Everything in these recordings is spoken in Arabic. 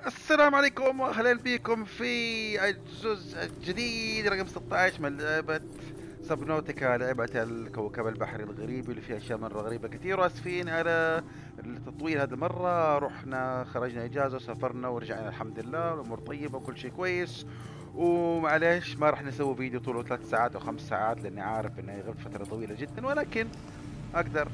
السلام عليكم واهلا بكم في الجزء الجديد رقم 16 من لعبة سبنوتيكا، لعبة الكوكب البحري الغريب اللي فيها اشياء مرة غريبة كثير، واسفين على التطويل هذه المرة. رحنا خرجنا اجازة وسافرنا ورجعنا الحمد لله، والامور طيبة وكل شيء كويس. ومعليش ما راح نسوي فيديو طوله 3 ساعات او 5 ساعات لاني عارف اني غبت فترة طويلة جدا، ولكن اقدر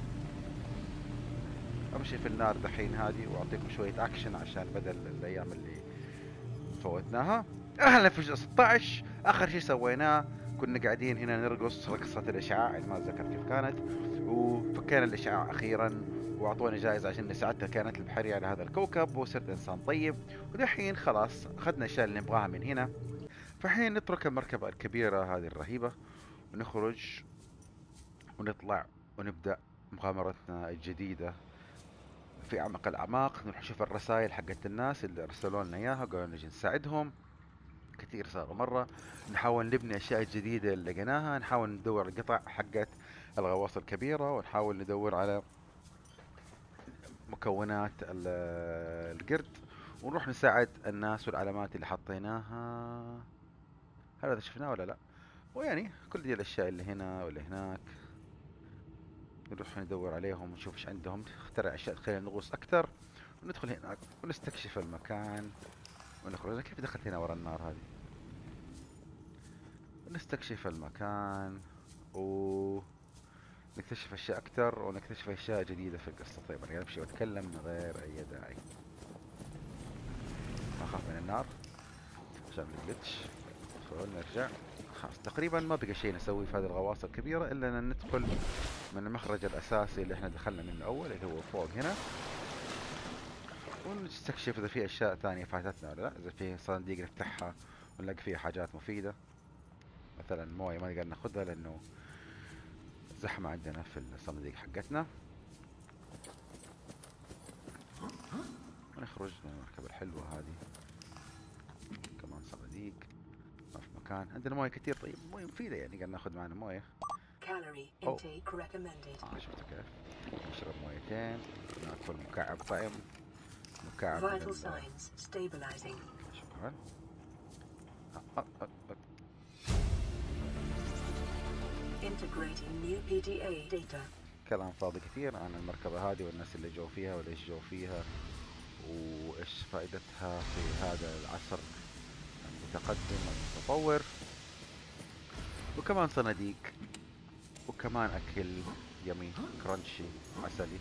امشي في النار دحين هذه واعطيكم شوية اكشن عشان بدل الايام اللي فوتناها. اهلا في جزء 16. اخر شيء سويناه كنا قاعدين هنا نرقص رقصة الاشعاع اللي ما اتذكر كيف كانت، وفكينا الاشعاع اخيرا واعطونا جائزة عشان ساعدت الكائنات البحرية على هذا الكوكب وصرت انسان طيب. ودحين خلاص اخذنا الاشياء اللي نبغاها من هنا، فحين نترك المركبة الكبيرة هذه الرهيبة ونخرج ونطلع ونبدأ مغامرتنا الجديدة في أعمق الأعماق. نروح نشوف الرسائل حقت الناس اللي أرسلوا لنا إياها، قالوا نجي نساعدهم. كثير صاروا مرة. نحاول نبني أشياء جديدة اللي لقيناها، نحاول ندور القطع حقت الغواصة الكبيرة، ونحاول ندور على مكونات القرد، ونروح نساعد الناس والعلامات اللي حطيناها. هل هذا شفناه ولا لا؟ ويعني كل دي الأشياء اللي هنا واللي هناك نروح ندور عليهم ونشوف ايش عندهم، نخترع أشياء تخلينا نغوص أكثر، وندخل هناك ونستكشف المكان ونخرج. أنا كيف دخلت هنا ورا النار هذه؟ نستكشف المكان ونكتشف اشياء اكثر ونكتشف اشياء جديدة في القصة. طيب انا امشي واتكلم من غير اي داعي، ما اخاف من النار عشان الجلتش. ندخل نرجع. خلاص تقريبا ما بقى شيء نسويه في هذه الغواصة الكبيرة الا ان ندخل من المخرج الاساسي اللي احنا دخلنا منه اول، اللي هو فوق هنا، ونستكشف اذا في اشياء ثانية فاتتنا ولا لا، اذا في صناديق نفتحها ونلاقي فيها حاجات مفيدة. مثلا موية ما نقدر ناخذها لانه زحمة عندنا في الصناديق حقتنا. ونخرج من المركبة الحلوة هذه. كمان صناديق، ما في مكان. عندنا موية كتير، طيب موية مفيدة يعني، قاعد ناخذ معنا موية. Calorie أو intake recommended. شفتوا كيف؟ نشرب مويتين، ناكل مكعب طعم، مكعب من Vital signs stabilizing. شكرا. أه أه أه. Integrating new PDA data. كلام فاضي كثير عن المركبة هذه والناس اللي جو فيها وليش جو فيها وإيش فائدتها في هذا العصر المتقدم والمتطور. وكمان صناديق، وكمان أكل يمي كرانشي عسلي.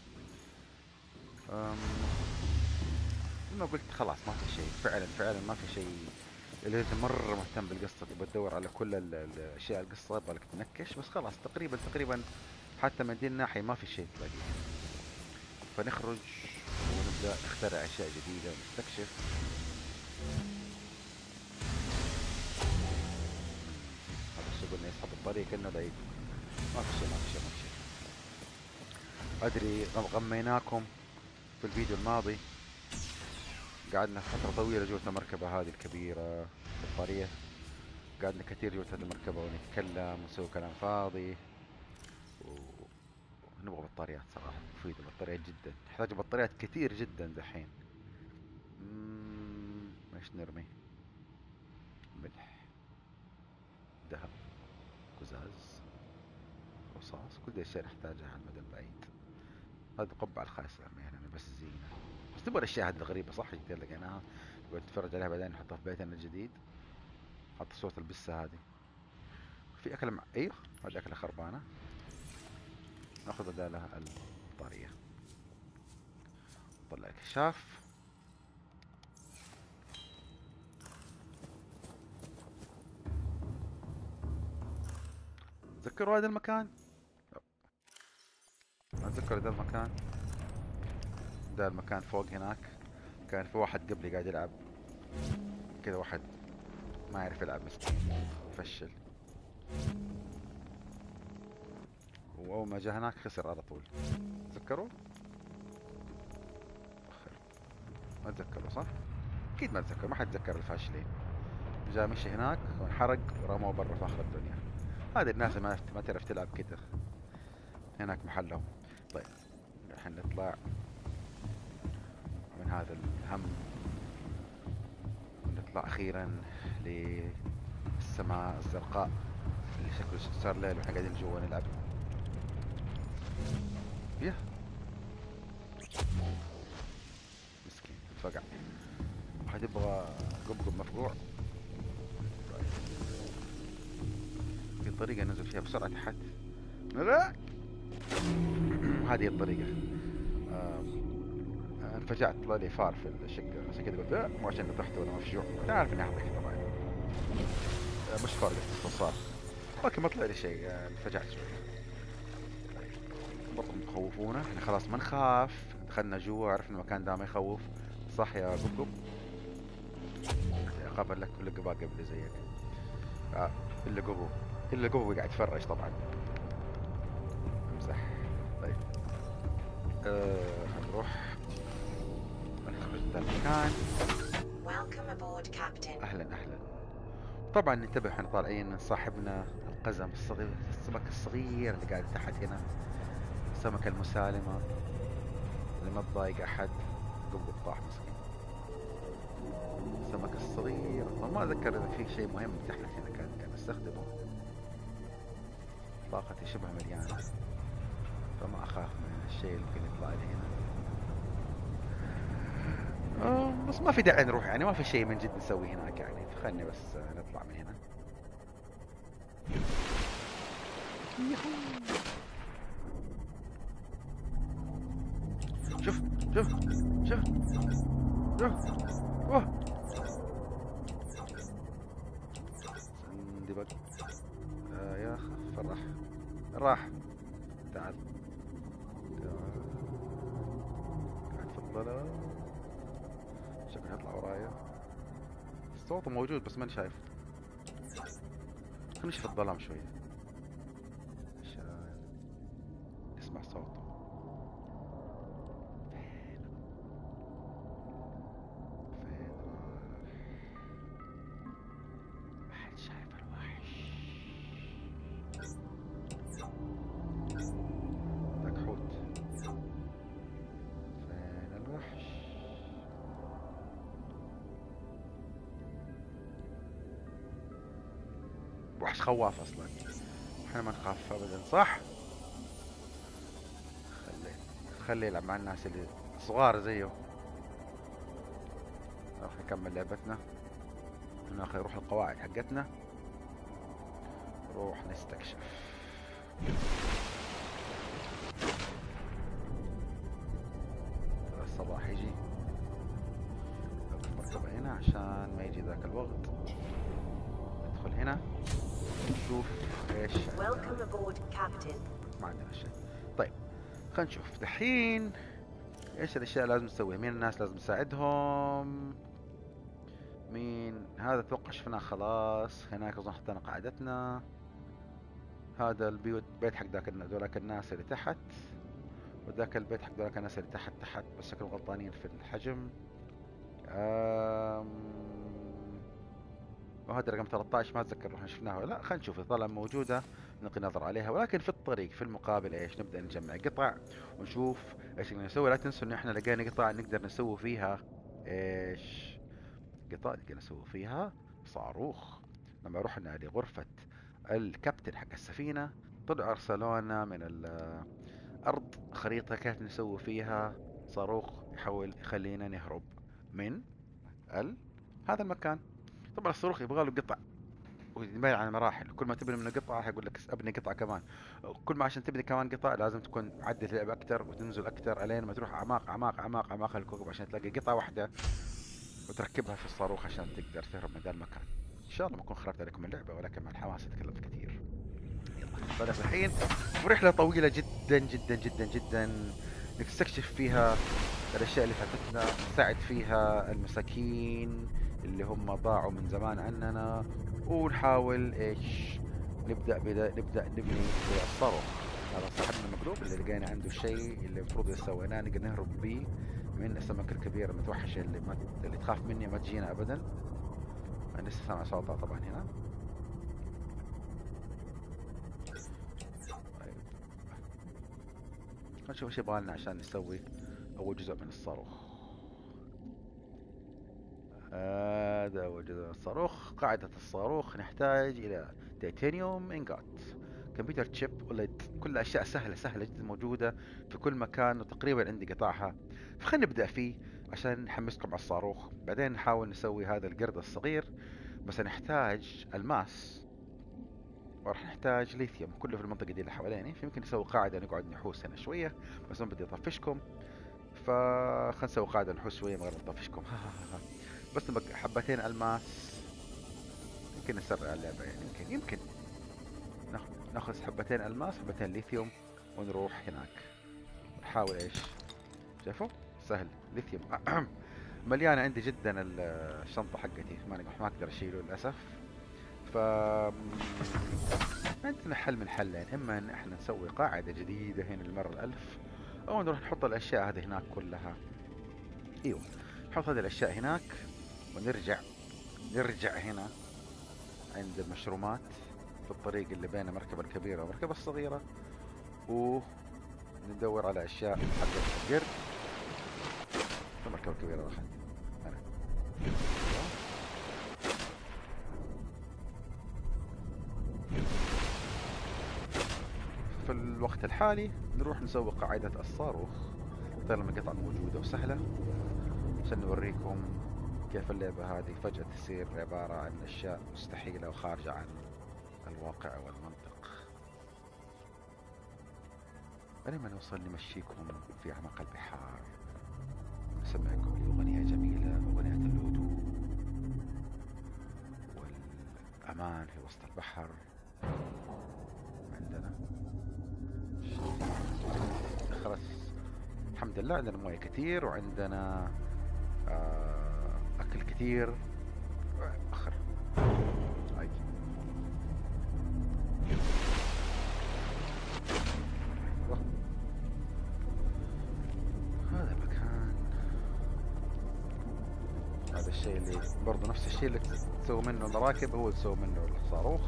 لما قلت خلاص ما في شيء، فعلا فعلا ما في شيء. اللي انت مرة مهتم بالقصة تبغى تدور على كل الاشياء القصة، يبغالك تنكش، بس خلاص تقريبا تقريبا حتى من دي الناحية ما في شيء تلاقيه. فنخرج ونبدأ نخترع اشياء جديدة ونستكشف. هذا الشيء قلنا يسحب الطريق كأنه بعيد. ما في شيء ما في شيء ما في شيء. ادري غميناكم في الفيديو الماضي، قعدنا فترة طويلة جوة المركبة هذه الكبيرة في الطريق. قعدنا كثير جوة هذه المركبة ونتكلم ونسوي كلام فاضي ونبغى بطاريات صراحة مفيدة، بطاريات جدا، نحتاج بطاريات كثير جدا دحين. ايش نرمي؟ ملح، ذهب، قزاز، رصاص، كل دي الاشياء نحتاجها على المدى البعيد. هذه القبعة الخايسة ارميها لنا بس زينة. بس نبغى الاشياء هذه الغريبة صح اللي لقيناها، نبغى نتفرج عليها بعدين نحطها في بيتنا الجديد. حط صورة البسة هذه. في أكلة أيوه هذه أكلة خربانة، ناخذ بدالها البطارية. نطلع الكشاف. تذكروا هذا المكان؟ ما أتذكر هذا المكان. ده المكان فوق هناك، كان في واحد قبلي قاعد يلعب كذا، واحد ما يعرف يلعب مسكين، فشل، وأول ما جاء هناك خسر على طول. تذكروا؟ أخر ما أتذكروا صح؟ أكيد ما أتذكر، ما حد يتذكر الفاشلين. جاء مشي هناك وانحرق ورموه برا في آخر الدنيا. هذه الناس ما تعرف تلعب كده، هناك محلهم. طيب الحين نطلع من هذا الهم نطلع اخيرا للسماء الزرقاء اللي شكله صار ليل واحنا قاعدين جوا نلعب. يا مسكين اتفقع. واحد يبغى قبقب مفقوع. في طريقة ننزل فيها بسرعة تحت. لا هذه الطريقة. انفجعت طلع لي فار في الشقة عشان كذا قلت لا مو عشان طحت ولا مفجوع. تعرف اني احطك طبعا. مش فار قلت استنصار. ولكن ما طلع لي شيء. انفجعت شوي. برضو مخوفونا. احنا خلاص ما نخاف. دخلنا جوا عرفنا المكان ده ما يخوف. صح يا قبقب؟ قابل لك كل قبا قبل زيك. الا قبو. الا قبو قاعد يتفرج طبعا. امزح. طيب هنروح نخرج من المكان. اهلا اهلا. طبعا ننتبه احنا طالعين من صاحبنا القزم الصغير، السمك الصغير اللي قاعد تحت هنا، السمكة المسالمة اللي ما تضايق احد. قبل طاح مسكين. السمك الصغير ما اتذكر اذا في شيء مهم تحت هنا كان استخدمه. طاقتي شبه مليانة فما اخاف من الشيء اللي ممكن يطلع لي هنا. بس ما في داعي نروح يعني ما في شيء من جد نسوي هناك يعني. خلني بس نطلع من هنا. شوف شوف شوف شوف. اوه سندبق. يا اخ فرح راح. تعال قاعد في الظلام. شكله يطلع ورايا. صوته موجود بس ماني شايفه. خلينا نشوف الظلام شوية عشان نسمع صوته. فين ما حد شايف الوحش. ذاك حوت. فين الوحش؟ وحش خواف اصلا. احنا ما نخاف ابدا صح. خليه يلعب مع الناس اللي صغار زيه. راح نكمل لعبتنا. نروح القواعد حقتنا. نروح نستكشف. الصباح يجي. مركبة هنا عشان ما يجي ذاك الوقت. ندخل هنا نشوف ايش. ما عندنا شيء. طيب خلينا نشوف دحين ايش الاشياء لازم نسويها. مين الناس لازم نساعدهم. مين هذا اتوقع شفناه خلاص. هناك اظن حطينا قاعدتنا. هذا البيوت بيت حق ذولاك الناس اللي تحت. وذاك البيت حق ذولاك الناس اللي تحت بس شكلهم غلطانين في الحجم. وهذا رقم 13 ما اتذكر احنا شفناها ولا لا. خلينا نشوف اذا طالما موجوده نلقي نظر عليها. ولكن في الطريق في المقابل ايش نبدا نجمع قطع ونشوف ايش نقدر نسوي. لا تنسوا ان احنا لقينا قطع نقدر نسوي فيها ايش. قطع نقدر نسوي فيها صاروخ. لما رحنا لغرفه الكابتن حق السفينه طلعوا ارسلونا من الارض خريطه كيف نسوي فيها صاروخ يخلينا نهرب من هذا المكان. طبعا الصاروخ يبغى له قطع ويتباين على مراحل. كل ما تبني من قطعة يقول لك ابني قطعة كمان. كل ما عشان تبني كمان قطع لازم تكون عدة لعب اكثر وتنزل اكثر الين ما تروح اعماق اعماق اعماق اعماق الكوكب عشان تلاقي قطعة واحدة وتركبها في الصاروخ عشان تقدر تهرب من ذا المكان. ان شاء الله ما اكون خربت عليكم اللعبة ولكن مع الحماس تكلمت كثير. يلا بدأ الحين ورحلة طويلة جدا جدا جدا جدا نستكشف فيها الاشياء اللي فاتتنا. نساعد فيها المساكين اللي هم ضاعوا من زمان عننا. ونحاول ايش نبدأ نبني الصاروخ. هذا صاحبنا المقلوب اللي لقينا عنده الشيء اللي المفروض سويناه نقدر نهرب بيه من السمكة الكبيرة المتوحشة اللي تخاف مني ما تجينا ابدا. انا لسه سامع صوتها طبعا هنا. طيب خلينا نشوف ايش يبغالنا عشان نسوي اول جزء من الصاروخ. هذا وجدنا الصاروخ. قاعدة الصاروخ نحتاج إلى تيتانيوم إنجوت، كمبيوتر تشيب، ولد، كل أشياء سهلة سهلة جدا موجودة في كل مكان وتقريبا عندي قطعها. فخلينا نبدأ فيه عشان نحمسكم على الصاروخ، بعدين نحاول نسوي هذا القرد الصغير. بس نحتاج الماس، وراح نحتاج ليثيوم كله في المنطقة دي اللي حواليني. فيمكن نسوي قاعدة نقعد نحوس هنا شوية، بس ما بدي أطفشكم. فخلنا نسوي قاعدة نحوس شوية من غير ما نطفشكم. بس نبقى حبتين الماس، يمكن نسرع اللعبة يعني. يمكن ناخذ حبتين الماس، حبتين ليثيوم، ونروح هناك نحاول ايش. شايفوا سهل. ليثيوم مليانة عندي جدا الشنطة حقتي، ما اقدر اشيله للاسف. ف عندنا حل من حلين، اما ان احنا نسوي قاعدة جديدة هنا المرة الالف، او نروح نحط الاشياء هذه هناك كلها. ايوه، نحط هذه الاشياء هناك ونرجع هنا عند المشرومات في الطريق اللي بين المركبة الكبيرة والمركبة الصغيرة، وندور على أشياء حقت القرد. المركبة الكبيرة راحت هنا. في الوقت الحالي نروح نسوي قاعدة الصاروخ. طالما القطعة موجودة وسهلة، عشان نوريكم كيف اللعبة هذه فجأة تصير عبارة عن أشياء مستحيلة وخارجة عن الواقع والمنطق. لما نوصل نمشيكم في أعماق البحار، نسمعكم الأغنية جميلة، أغنية الهدوء والأمان في وسط البحر. عندنا خلاص الحمد لله، عندنا موية كثير، وعندنا أكل كثير. أخر هاي هذا المكان. هذا الشيء اللي برضو نفس الشيء اللي تسوي منه المراكب هو تسوي منه الصاروخ.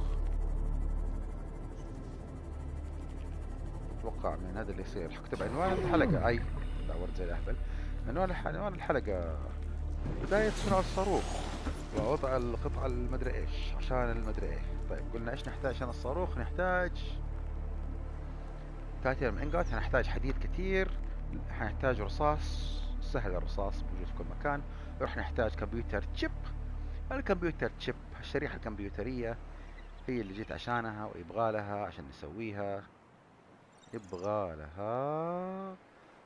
اتوقع من هذا اللي يصير. حكتب عنوان الحلقة. اي دورت زي الاهبل. عنوان الحلقة بداية صنع الصاروخ ووضع القطعة المدري ايش عشان المدري ايه. طيب قلنا ايش نحتاج عشان الصاروخ؟ نحتاج تيتانيوم انجوت، هنحتاج حديد كثير، هنحتاج رصاص سهل، الرصاص موجود في كل مكان. راح نحتاج كمبيوتر تشيب. الكمبيوتر تشيب الشريحة الكمبيوترية هي اللي جيت عشانها، ويبغى لها عشان نسويها يبغى لها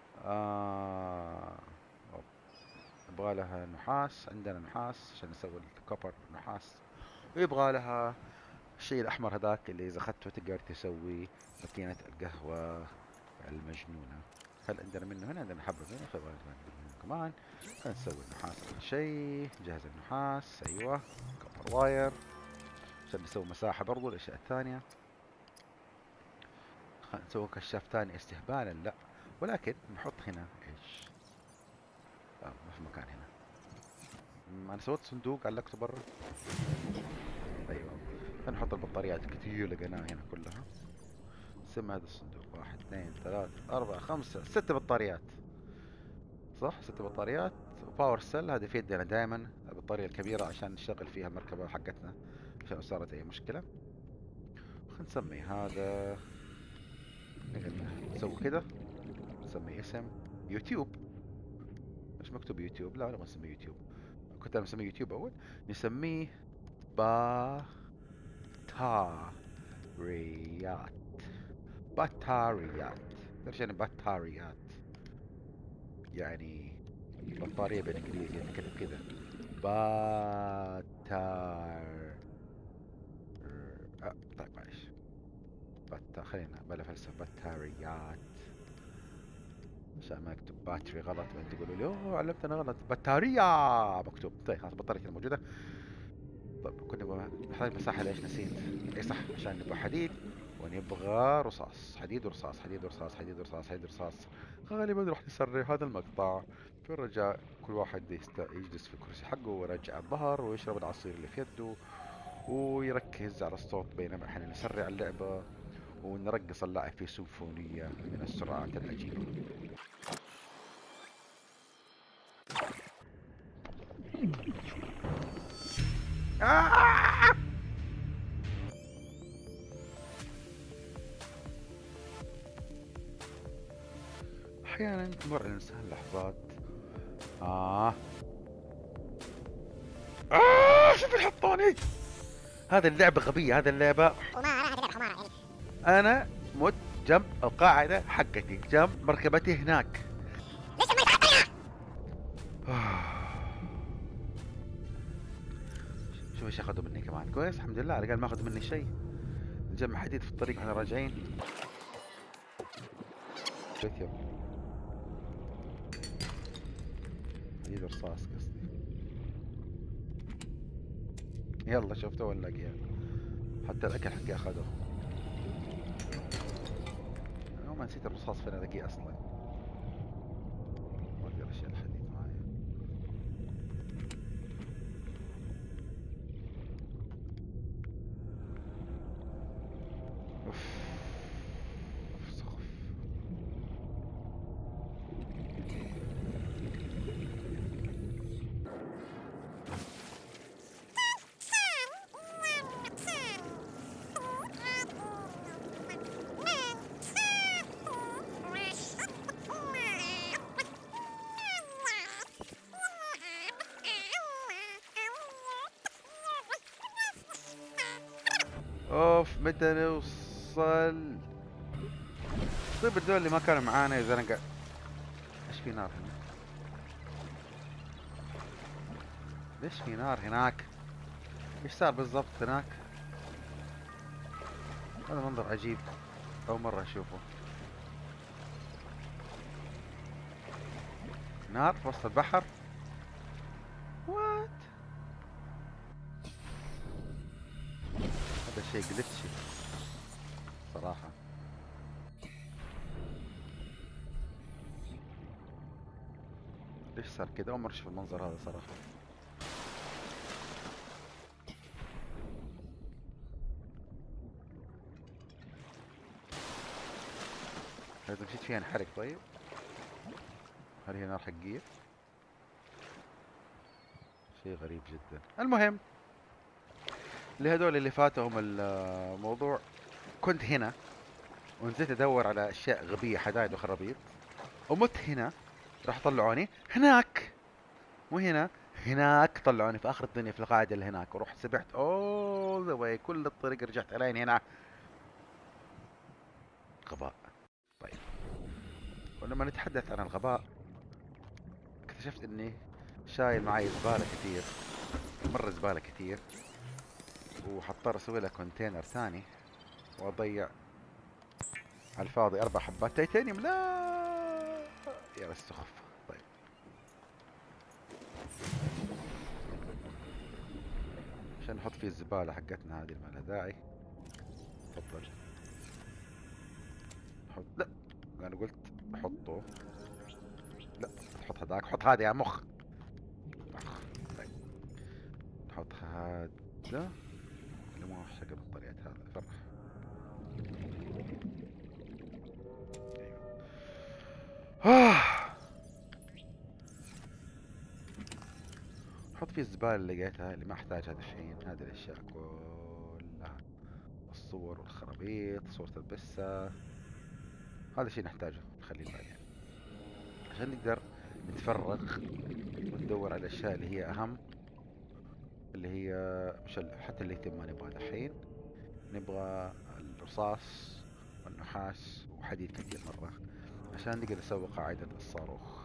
يبغى لها نحاس. عندنا نحاس عشان نسوي الكوبر نحاس، ويبغى لها الشيء الأحمر هذاك اللي إذا أخذته تقدر تسوي ماكينة القهوة المجنونة. هل عندنا منه هنا؟ عندنا حبة هنا، خذ كمان. خلينا نسوي النحاس أول شيء. جهز النحاس، أيوة، كوبر واير عشان نسوي مساحة برضو الأشياء الثانية. خلينا نسوي كشاف ثاني استهبالا، لا، ولكن نحط هنا ايش؟ ما في مكان هنا. انا سويت صندوق علقته برا. ايوه، خلينا نحط البطاريات الكثير لقيناها هنا كلها. سمع هذا الصندوق 1 2 3 4 5 6 بطاريات، صح؟ 6 بطاريات. باور سيل هذه في يدنا دائما، البطارية الكبيرة عشان نشغل فيها المركبة حقتنا عشان صارت اي مشكلة. خلينا نسمي هذا، نسوي كده، نسمي اسم يوتيوب. مش مكتوب يوتيوب، لا ما نسميه يوتيوب، كنت انا مسميه يوتيوب اول. نسميه بطاريات. بطاريات ايش يعني بطاريات؟ يعني بطارية بالانجليزي، يعني كتب كذا طيب معلش، خلينا بلا فلسفة. بطاريات عشان ما اكتب باتري غلط، ما تقولوا لي اوه علمتنا غلط. بطارية مكتوب. طيب خلاص بطارية موجودة. طيب كنا نحتاج مساحة، ليش نسيت؟ اي صح، عشان نبغى حديد ونبغى رصاص. حديد ورصاص، حديد ورصاص، حديد ورصاص، حديد ورصاص. غالبا راح نسرع هذا المقطع في الرجاء كل واحد يجلس في الكرسي حقه ويرجع الظهر ويشرب العصير اللي في يده ويركز على الصوت بينما احنا نسرع اللعبة ونرقص اللاعب في سيمفونية من السرعات العجيبة. آه! احيانا تمر على الانسان لحظات. آه شوف الحطوني. هذه اللعبة غبية، هذه اللعبة أنا مت جنب القاعدة حقتي، جنب مركبتي هناك. شوف ايش اخذوا مني كمان. كويس الحمد لله على الأقل ما اخذوا مني شيء. نجمع حديد في الطريق واحنا راجعين. ليثيوم، حديد رصاص قصدي. يلا شفته ولا لقيها. حتى الأكل حقي أخذه. أنا ما نسيت الرصاص فين ألاقيه أصلا. ما أقدر أشيل الحديد معايا. أوف سخف. اوف متى نوصل؟ طيب الدول اللي ما كانوا معانا اذا انا قاعد. ايش في نار هنا؟ ليش في نار هناك؟ ايش صار بالضبط هناك؟ هذا منظر عجيب، اول مرة اشوفه. نار في وسط البحر؟ وات؟ هذا شيء جلتشي صراحة. ليش صار كذا؟ اول مرة اشوف المنظر هذا صراحة. اذا مشيت فيها انحرق. طيب هل هي نار حقيقية؟ شيء غريب جدا. المهم لهذول اللي فاتهم الموضوع، كنت هنا ونزلت ادور على اشياء غبية، حدايد وخرابيط، ومت هنا. راح طلعوني هناك، مو هنا، هناك. طلعوني في اخر الدنيا في القاعدة اللي هناك، ورحت سبحت all the way كل الطريق، رجعت الين هنا. غباء. طيب ولما نتحدث عن الغباء، اكتشفت اني شايل معي زبالة كثير، مرة زبالة كثير، وحضطر اسوي لها كونتينر ثاني واضيع على الفاضي 4 حبات تيتانيوم. لا يا السخف. طيب عشان نحط فيه الزبالة حقتنا هذه اللي ما لها داعي. تفضل حط. لا انا قلت حطه. لا تحط هذاك، حط هذا يا مخ. طيب نحط هذا اللي مو شكل بالطريقة هذا. فرح. ايوه حط فيه الزبالة اللي لقيتها اللي ما احتاجها دحين. هذه الاشياء كلها، الصور والخرابيط، صورة البسة، هذا شيء نحتاجه نخليه بعدين عشان نقدر نتفرغ وندور على الاشياء اللي هي اهم، اللي هي مش حتى الليثيوم ما نبغاه دحين. نبغى الرصاص والنحاس وحديد كثير مرة عشان نقدر نسوي قاعدة الصاروخ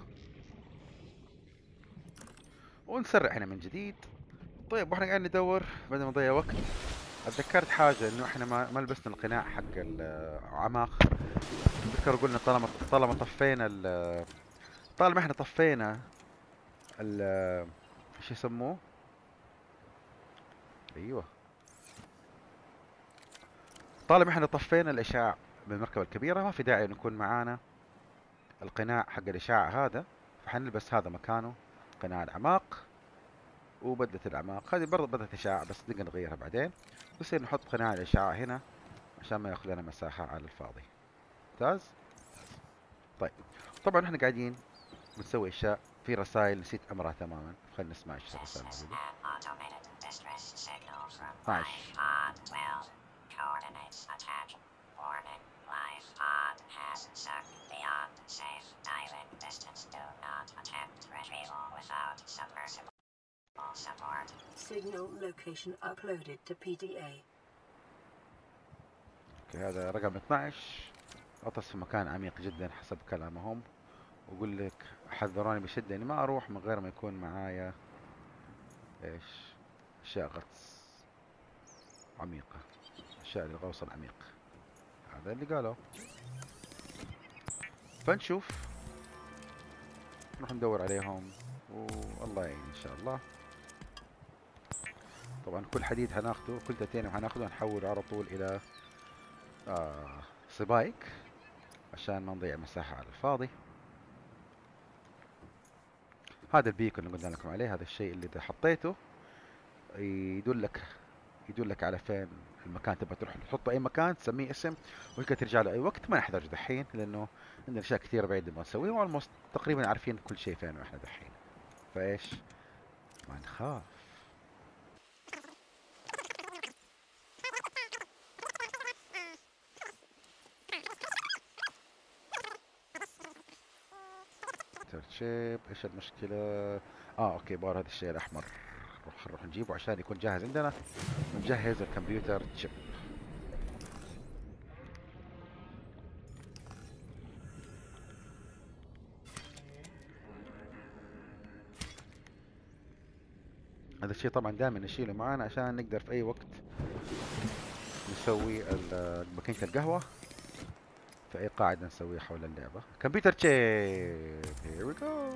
ونسرع هنا من جديد. طيب واحنا قاعدين ندور بدل ما نضيع وقت، اتذكرت حاجة انه احنا ما لبسنا القناع حق العماق. اتذكر قلنا طالما طفينا طالما احنا طفينا ايش يسموه؟ ايوه، طالما احنا طفينا الاشعاع بالمركبة الكبيرة، ما في داعي انه يكون معانا القناع حق الاشعاع هذا. فحنلبس هذا مكانه، قناع الاعماق وبدلة الاعماق. هذه برضه بدلة اشعاع بس نقدر نغيرها بعدين. بصير نحط قناع الاشعاع هنا عشان ما ياخذ لنا مساحة على الفاضي. ممتاز. طيب طبعا احنا قاعدين بنسوي اشياء، في رسائل نسيت امرها تماما. خلينا نسمع ايش الرسائل موجودة. 12. Signal location uploaded to PDA. اوكي هذا رقم 12. غطس في مكان عميق جدا حسب كلامهم، ويقول لك حذروني بشدة اني ما اروح من غير ما يكون معايا ايش؟ اشياء غطس عميقة، اشياء للغوص العميق. هذا اللي قالوا. فنشوف، نروح ندور عليهم والله يعين ان شاء الله. طبعا كل حديد هناخده، كل تيتانيوم هناخده هنحوله على طول الى سبايك عشان ما نضيع مساحة على الفاضي. هذا البيكون اللي قلنا لكم عليه، هذا الشيء اللي اذا حطيته يدلك على فين المكان تبغى تروح تحطه، اي مكان تسميه اسم وهيك ترجع له اي وقت. ما نحتاج دحين لانه عندنا اشياء كثيره بعيد نبغى نسويها، والموست تقريبا عارفين كل شيء فين واحنا دحين، فايش ما نخاف. شيب ايش المشكله؟ اوكي بار هذا الشيء الاحمر نروح نجيبه عشان يكون جاهز عندنا ونجهز الكمبيوتر تشيب. هذا الشيء طبعا دائما نشيله معانا عشان نقدر في اي وقت نسوي ماكينة القهوة في اي قاعدة نسويها حول اللعبة. كمبيوتر تشيب هير وي جو.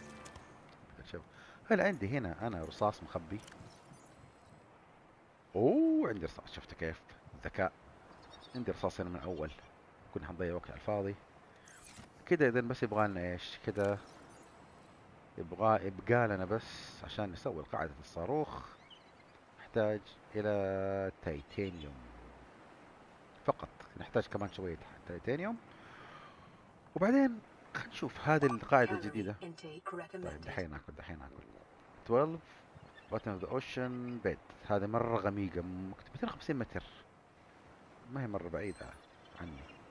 هل عندي هنا انا رصاص مخبي؟ اوه عندي رصاص، شفت كيف ذكاء. عندي رصاص هنا من اول، كنا حنضيع وقت على الفاضي كده. اذا بس يبغالنا ايش كده، يبقى لنا بس عشان نسوي قاعدة الصاروخ نحتاج الى تيتانيوم فقط. نحتاج كمان شوية تيتانيوم وبعدين خلينا نشوف هذه القاعدة الجديدة. طيب دحين ناكل 12 bottom of the ocean bed. هذا مرة غميقة، 250 متر، ما هي مرة بعيدة عني.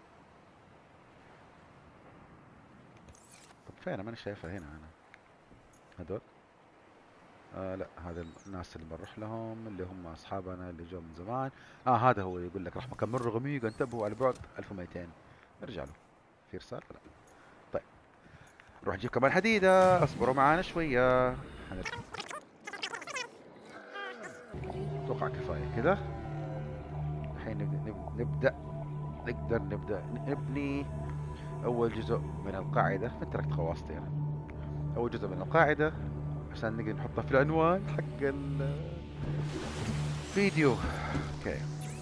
طب فين؟ ماني شايفها هنا انا. هذول لا هذا الناس اللي بنروح لهم اللي هم اصحابنا اللي جو من زمان. هذا هو يقول لك راح مكان مرة غميق انتبهوا على بعد 1200. نرجع له في رسالة. لا طيب نروح نجيب كمان حديدة، اصبروا معانا شوية. اتوقع كفاية كذا. الحين نقدر نبني اول جزء من القاعدة. فين تركت خواصتي انا؟ اول جزء من القاعدة عشان نقدر نحطها في العنوان حق الفيديو. اوكي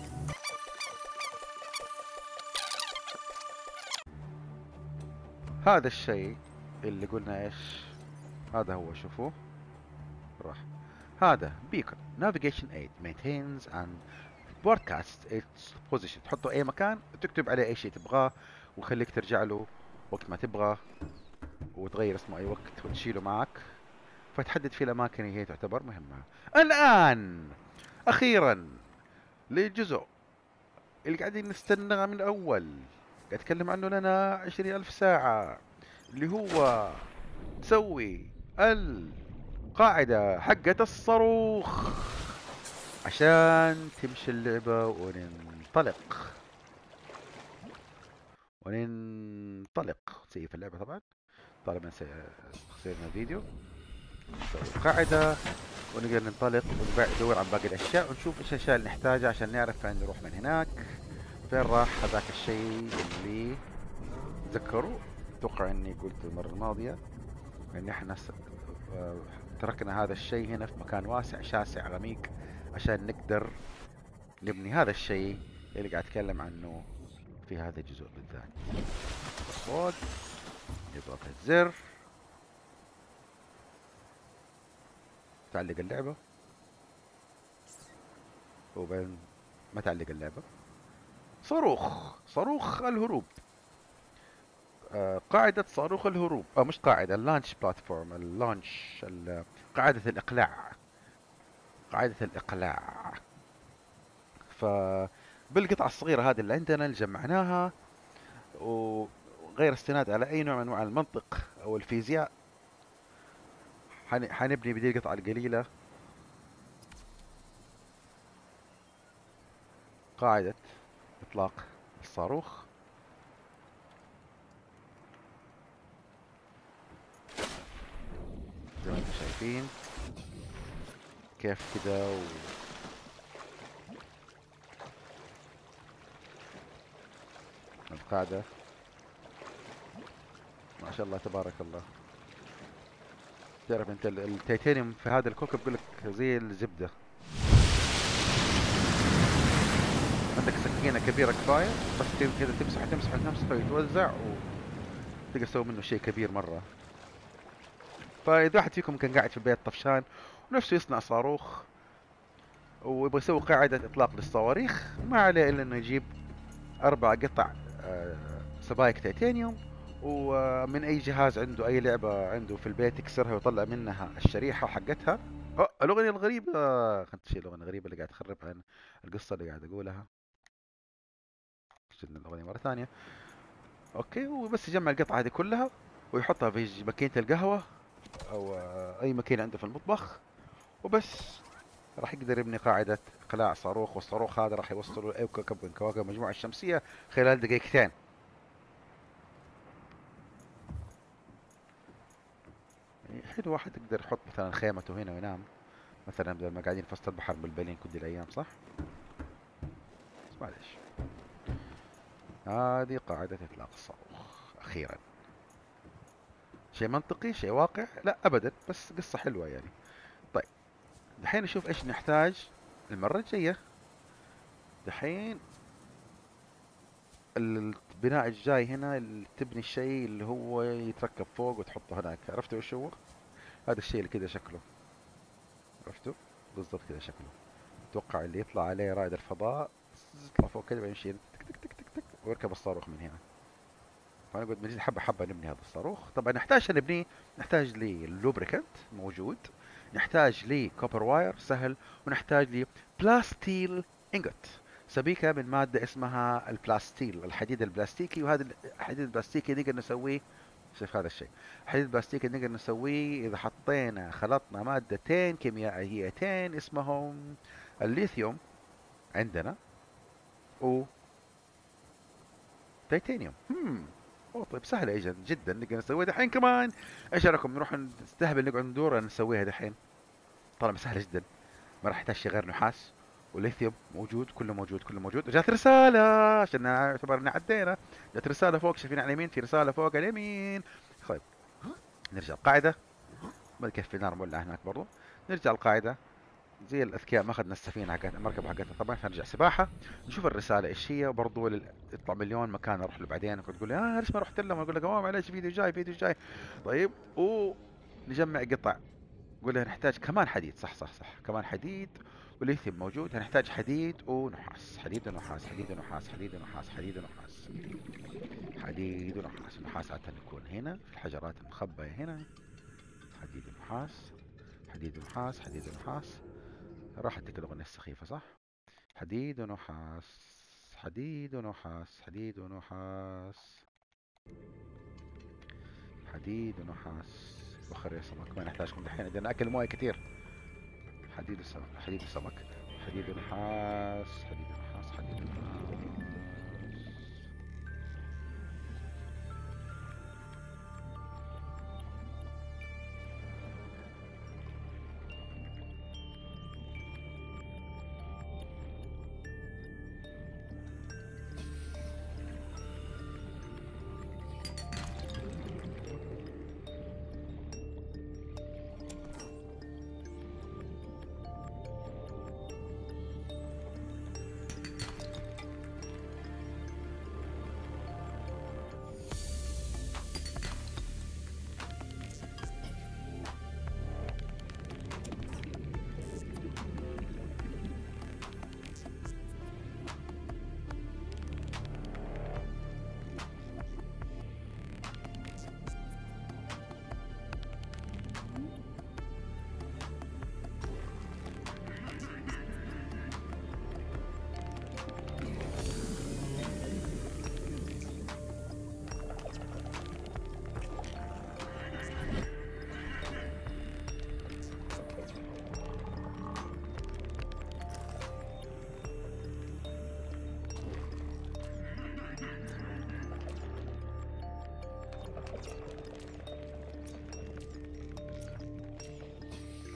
هذا الشيء اللي قلنا ايش هذا هو، شوفوه راح. هذا beacon navigation aid maintains and broadcasts its position. تحطه اي مكان وتكتب عليه اي شيء تبغاه ويخليك ترجع له وقت ما تبغى وتغير اسمه اي وقت وتشيله معك، فتحدد في الاماكن اللي هي تعتبر مهمة. الان اخيرا للجزء اللي قاعدين نستناه من اول، قاعد اتكلم عنه لنا 20,000 ساعة، اللي هو تسوي القاعدة حقة الصاروخ عشان تمشي اللعبة وننطلق سيف اللعبة. طبعا طالما سيرنا فيديو نسوي القاعدة ونقدر ننطلق وندور عن باقي الاشياء ونشوف ايش الاشياء اللي نحتاجها عشان نعرف فين نروح من هناك. فين راح هذاك الشيء اللي تذكروا؟ اتوقع اني قلت المرة الماضية ان احنا تركنا هذا الشيء هنا في مكان واسع شاسع غميق عشان نقدر نبني هذا الشيء اللي قاعد اتكلم عنه في هذا الجزء بالذات. خذ نضغط الزر تعلق اللعبة وبين ما تعلق اللعبة. صاروخ الهروب. قاعدة صاروخ الهروب، مش قاعدة، اللانش بلاتفورم، قاعدة الإقلاع. قاعدة الإقلاع. فبالقطعة الصغيرة هذه اللي عندنا اللي جمعناها، وغير استناد على أي نوع من أنواع المنطق أو الفيزياء، حنبني بدي القطعة القليلة قاعدة إطلاق الصاروخ. زي ما انتم شايفين كيف كده القاعدة ما شاء الله تبارك الله. تعرف انت التيتانيوم في هذا الكوكب يقول لك زي الزبدة، عندك سكينة كبيرة كفاية بس كذا تمسح تمسح تمسح ويتوزع وتقدر تسوي منه شيء كبير مرة. فإذا واحد فيكم كان قاعد في البيت طفشان ونفسه يصنع صاروخ ويبغى يسوي قاعدة إطلاق للصواريخ، ما عليه إلا إنه يجيب 4 قطع سبايك تيتانيوم، ومن أي جهاز عنده، أي لعبة عنده في البيت يكسرها ويطلع منها الشريحة حقتها. الأغنية الغريبة، خلت شيء الأغنية الغريبة اللي قاعد تخرب عن القصة اللي قاعد أقولها. شلنا الأغنية مرة ثانية. أوكي، وبس يجمع القطعة هذه كلها ويحطها في ماكينة القهوة أو أي ماكينة عنده في المطبخ، وبس راح يقدر يبني قاعدة إقلاع صاروخ، والصاروخ هذا راح يوصله لأي كوكب من كواكب المجموعة الشمسية خلال دقيقتين. يعني حلو، واحد يقدر يحط مثلا خيمته هنا وينام مثلا بدل ما قاعدين في وسط البحر ملبلين كل الأيام، صح؟ بس معليش، هذه قاعدة إطلاق الصاروخ أخيرا. شيء منطقي، شيء واقع؟ لا أبدا، بس قصة حلوة يعني. طيب دحين نشوف إيش نحتاج المرة الجاية. دحين البناء الجاي هنا تبني الشيء اللي هو يتركب فوق وتحطه هناك. عرفتوا ايش هو؟ هذا الشيء اللي كذا شكله، عرفتوا؟ بالضبط كذا شكله. اتوقع اللي يطلع عليه رائد الفضاء يطلع فوق كذا ويمشي تك تك تك تك تك ويركب الصاروخ من هنا. فنقعد بنجي حبة حبة نبني هذا الصاروخ. طبعا نحتاج عشان نبنيه نحتاج لي لوبريكانت موجود، نحتاج لي كوبر واير سهل، ونحتاج لي بلاستيل انجوت، سبيكة من مادة اسمها البلاستيل، الحديد البلاستيكي. وهذا الحديد البلاستيكي نقدر نسويه، شوف هذا الشيء، الحديد البلاستيكي نقدر نسويه إذا حطينا خلطنا مادتين كيميائيتين اسمهم الليثيوم عندنا و تيتانيوم. اوه طيب سهلة اجا جدا نقدر نسويها دحين كمان. ايش رايكم نروح نستهبل نقعد ندور نسويها دحين؟ طالما سهلة جدا ما راح يحتاج شيء غير نحاس وليثيوم موجود، كله موجود كله موجود. وجات رسالة عشان نعتبر ان عدينا، جات رسالة فوق، شايفين على اليمين في رسالة فوق على اليمين. طيب نرجع القاعدة، ما كيف في نار مولعة هناك برضو. نرجع القاعدة زي الاذكياء، ما اخذنا السفينه حقت المركبه حقتنا طبعا، فنرجع سباحه نشوف الرساله ايش هي. وبرضه يطلع مليون مكان اروح له بعدين، تقول لي ليش ما رحت لهم؟ اقول لك معلش فيديو جاي فيديو جاي. طيب ونجمع قطع، نقول له نحتاج كمان حديد، صح صح صح، كمان حديد وليثيوم موجود. هنحتاج حديد ونحاس، حديد ونحاس، حديد ونحاس، حديد ونحاس، حديد ونحاس، حديد ونحاس. النحاس عادة يكون هنا في الحجرات المخبأة هنا. حديد ونحاس، حديد ونحاس، حديد ونحاس. راحت ديك الأغنية السخيفة صح؟ حديد ونحاس، حديد ونحاس، حديد ونحاس، حديد ونحاس. بخر يا سمك، ما نحتاجكم دحين، عندنا أكل موية كتير. حديد وسمك، حديد وسمك، حديد ونحاس، حديد ونحاس، حديد ونحاس.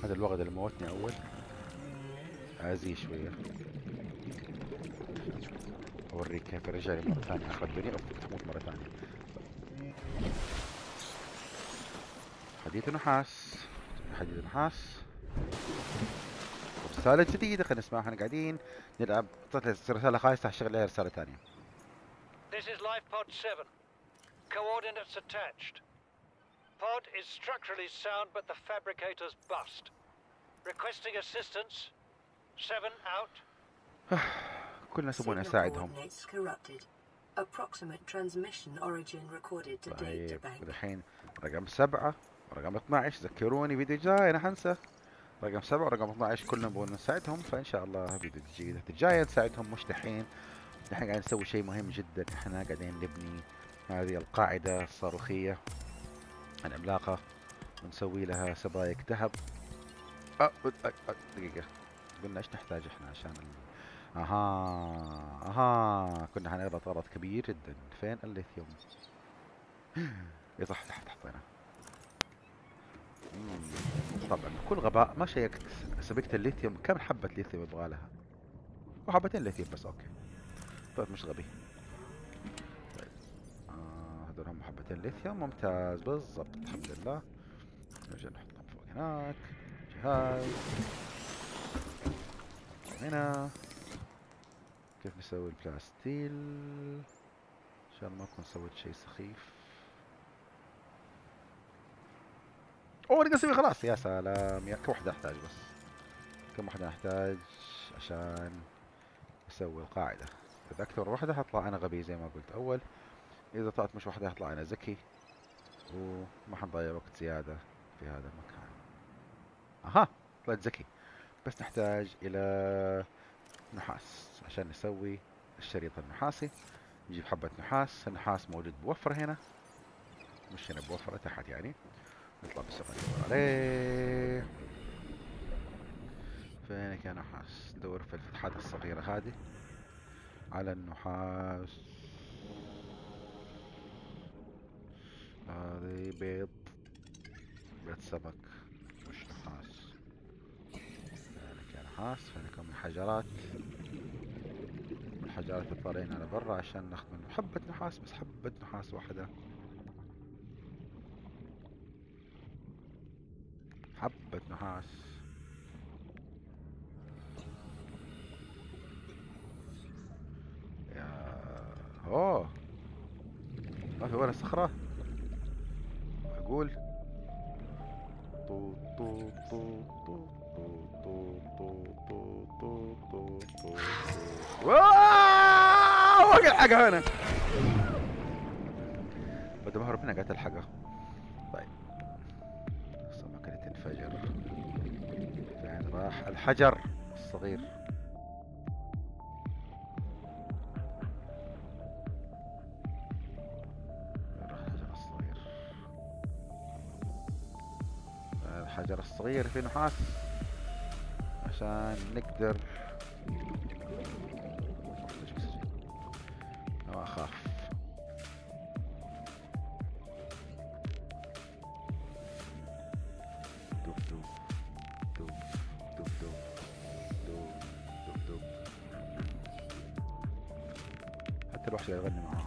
هذا الوغد اللي موتني اول ازيه شويه، اوريك كيف رجع لي مره ثانيه اخر الدنيا. اوف تموت مره ثانيه. حديد ونحاس، حديد ونحاس. رسالة جديدة خلينا نسمعها، احنا قاعدين نلعب. طلعت لي رسالة خايسة هشغل عليها رسالة ثانية. This is Life Pod 7. Coordinates attached. Pod is structurally sound but the fabricator's bust. Requesting assistance. 7 out. كلنا يبون Signal اساعدهم. coordinates corrupted. Approximate transmission origin recorded to data طيب bank. الحين رقم 7 ورقم 12 ذكروني فيديو جاي انا حنسى. رقم 7 ورقم 12 كلنا نبغى نساعدهم، فان شاء الله فيديو جديد الجاي نساعدهم. مش دحين، دحين قاعدين نسوي شيء مهم جدا. احنا قاعدين نبني هذه القاعدة الصاروخية العملاقة ونسوي لها سبايك ذهب. دقيقة، قلنا ايش نحتاج احنا عشان اها كنا حنغلط غلط كبير جدا. فين الليثيوم؟ صح تحت حطينا. طبعا بكل غباء ما شيكت سبيكة الليثيوم كم حبة ليثيوم يبغى لها، وحبتين ليثيوم بس. اوكي طيب مش غبي. طيب هذول هم حبتين ليثيوم، ممتاز بالضبط الحمد لله. نرجع نحطهم فوق هناك. جهاز هنا. كيف نسوي البلاستيل عشان ما اكون سويت شيء سخيف؟ اوه نقدر نسوي خلاص. يا سلام، يا كم واحدة احتاج بس؟ كم واحدة نحتاج عشان نسوي القاعدة؟ اذا اكثر واحدة حطلع انا غبي زي ما قلت اول، اذا طلعت مش واحدة حطلع انا ذكي وما حنضيع وقت زيادة في هذا المكان. اها طلعت ذكي. بس نحتاج الى نحاس عشان نسوي الشريط النحاسي. نجيب حبة نحاس. النحاس موجود بوفرة هنا، مش هنا بوفرة تحت يعني. نطلع بسرعة ندور عليه. فينك يا نحاس؟ ندور في الفتحات الصغيرة هذه على النحاس. هذه بيض سمك مش نحاس. فينك يا نحاس؟ فينكم الحجرات؟ الحجرات تطلعين على برا عشان ناخذ منه حبة نحاس، بس حبة نحاس واحدة. حبة نحاس. يا اوه ما في ولا صخرة اقول. طو طو طو طو طو طو طو طو طو طو واو الحقها هنا. بدي مهرب منها قاعد الحقها. طيب سمكة الفجر فين راح الحجر الصغير؟ الحجر الصغير في نحاس عشان نقدر. ما اخاف. دوب دوب دوب دوب دوب دوب دوب دوب. حتى الوحش قاعد يغني معاه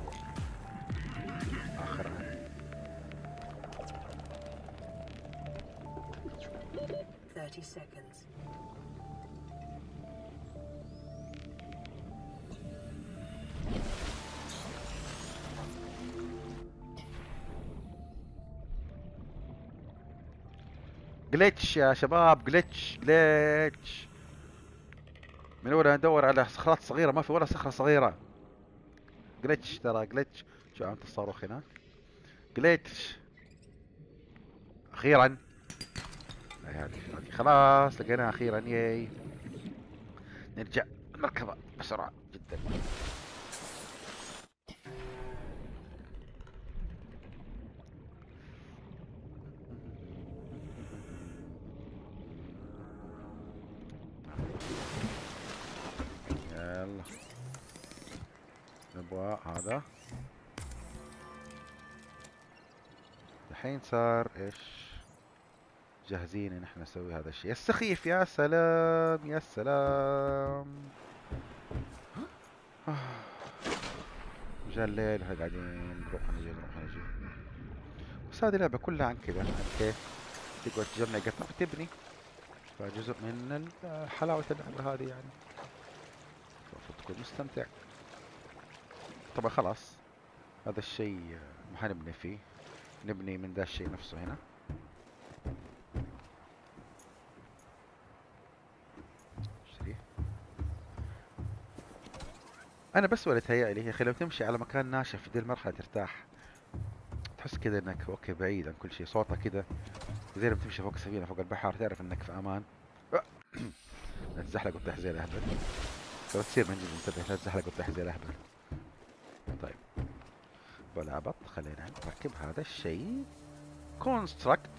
اخرها. 30 seconds. جليتش يا شباب، جليتش جليتش. من اول ندور على صخرات صغيرة ما في ولا صخرة صغيرة. جليتش ترى جليتش. شو علامة الصاروخ هناك؟ جليتش. اخيرا هذه خلاص لقيناها اخيرا. ياي نرجع نركبها بسرعة جدا. يلا نبغى هذا. الحين صار ايش؟ جاهزين ان احنا نسوي هذا الشيء السخيف. يا سلام يا سلام. جاء الليل احنا قاعدين نروح نجي نروح نجي. بس هذه اللعبة كلها عن كذا، عن كيف تقعد تجمع قطع وتبني. فجزء من حلاوة اللعبة هذه يعني، المفروض تكون مستمتع. طبعا خلاص هذا الشيء ما حنبني فيه، نبني من ذا الشيء نفسه هنا. انا بس ولا تهيألي يا اخي لو تمشي على مكان ناشف في دي المرحله ترتاح، تحس كذا انك اوكي بعيد عن كل شيء، صوتها كذا زي لما تمشي فوق سفينه فوق البحر تعرف انك في امان. لا تزحلق وتطيح زي الاهبل، لو تصير من جد انتبه لا تزحلق وتطيح زي الاهبل. طيب ولا بط، خلينا نركب هذا الشيء كونستراكت.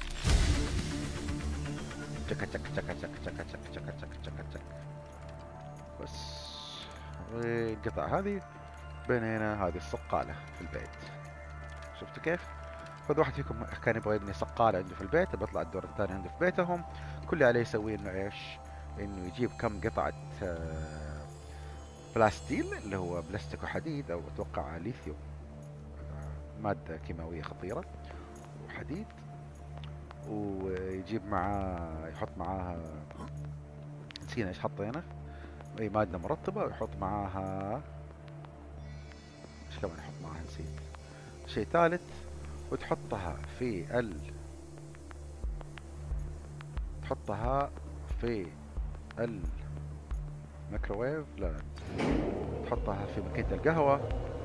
تشك تشك تشك تشك تشك تشك تشك تشك تشك تشك. بس القطع هذه بنينا هذه الصقالة في البيت. شفتوا كيف؟ فإذا واحد فيكم كان يبغى يبني صقالة عنده في البيت، بيطلع الدور الثاني عنده في بيتهم، كل اللي عليه يسويه انه ايش؟ انه يجيب كم قطعة بلاستيل اللي هو بلاستيك وحديد، او اتوقع ليثيوم، مادة كيماوية خطيرة، وحديد، ويجيب معاه يحط معاها نسينا ايش حطينا، اي مادة مرطبة، ويحط معاها ايش كمان يحط معاها نسيت، شيء ثالث، وتحطها في تحطها في الميكروويف، لا تحطها في ماكينة القهوة،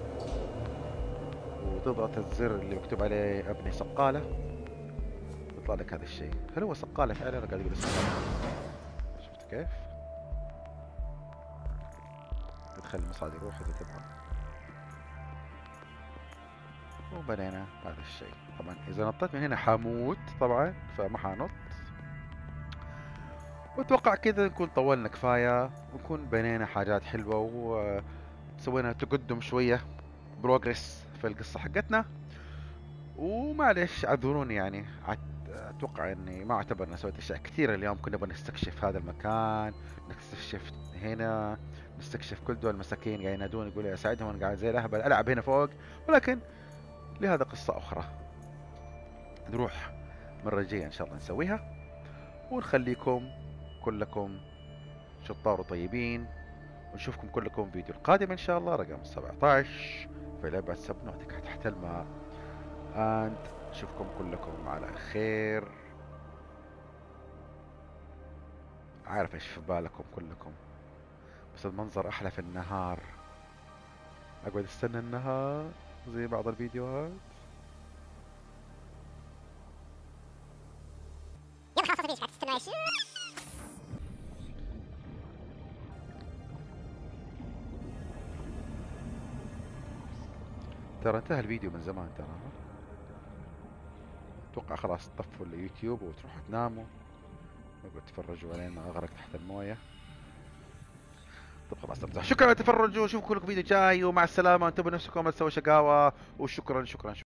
وتضغط الزر اللي مكتوب عليه ابني صقالة، يطلع لك هذا الشيء. هل هو صقالة فعلا؟ انا قاعد اقول صقالة. شفت كيف؟ تخلي المصعد يروح اذا تبغى. وبنينا هذا الشيء. طبعا اذا نطيت من هنا حموت طبعا، فما حنط. واتوقع كذا نكون طولنا كفاية، ونكون بنينا حاجات حلوة، وسوينا تقدم شوية بروجرس في القصة حقتنا. ومعليش اعذروني يعني، اتوقع اني ما اعتبر اني سويت اشياء كثيرة اليوم. كنا نبغى نستكشف هذا المكان، نستكشف هنا، نستكشف كل دول المساكين قاعدين ينادون يقولوا اساعدهم، وانا قاعد زي الاهبل العب هنا فوق. ولكن لهذا قصة اخرى نروح مرة جاية ان شاء الله نسويها، ونخليكم كلكم شطار وطيبين، ونشوفكم كلكم فيديو القادم ان شاء الله رقم 17 في لعبة سبنوتيكا تحت الماء. نشوفكم كلكم على خير. عارف ايش في بالكم كلكم، بس المنظر احلى في النهار. اقعد استنى النهار زي بعض الفيديوهات. يلا خلاص ليش قاعد تستنى ايش؟ ترى انتهى الفيديو من زمان ترى. اتوقع خلاص تطفوا اليوتيوب وتروحوا تناموا، اقعد تفرجوا علينا ما اغرق تحت المويه. طب خلاص امزح. شكرا على التفرج، واشوفكم كلكم فيديو جاي، ومع السلامه، انتبهوا نفسكم، لا تسووا شقاوه، وشكرا شكرا شكرا.